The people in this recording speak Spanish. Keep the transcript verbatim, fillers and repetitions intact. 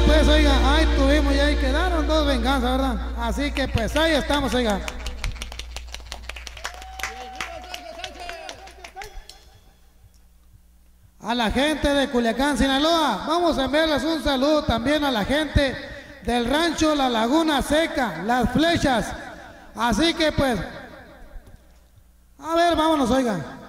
pues, oiga, ahí tuvimos y ahí quedaron dos venganzas, ¿verdad? Así que pues ahí estamos, oiga. A la gente de Culiacán, Sinaloa, vamos a enviarles un saludo también a la gente del rancho La Laguna Seca, Las Flechas. Así que pues, a ver, vámonos, oiga.